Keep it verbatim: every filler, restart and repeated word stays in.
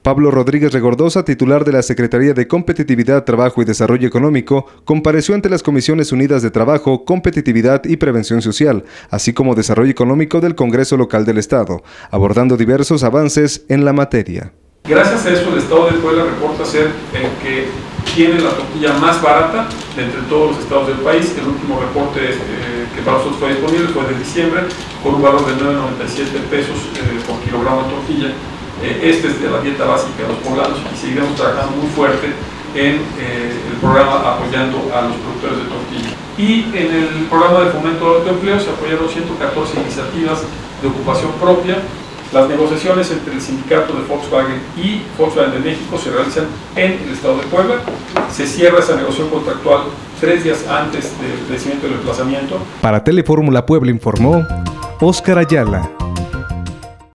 Pablo Rodríguez Regordoza, titular de la Secretaría de Competitividad, Trabajo y Desarrollo Económico, compareció ante las Comisiones Unidas de Trabajo, Competitividad y Prevención Social, así como Desarrollo Económico del Congreso Local del Estado, abordando diversos avances en la materia. Gracias a eso, el Estado de Puebla reporta ser el que tiene la tortilla más barata de entre todos los estados del país. El último reporte eh, que para nosotros fue disponible fue de diciembre, con un valor de nueve noventa y siete pesos eh, por kilogramo de tortilla. Este es de la dieta básica de los poblanos y seguiremos trabajando muy fuerte en eh, el programa apoyando a los productores de tortilla. Y en el programa de fomento de empleo se apoyaron ciento catorce iniciativas de ocupación propia. Las negociaciones entre el sindicato de Volkswagen y Volkswagen de México se realizan en el estado de Puebla. Se cierra esa negociación contractual tres días antes del vencimiento del emplazamiento. Para Telefórmula Puebla informó Óscar Ayala.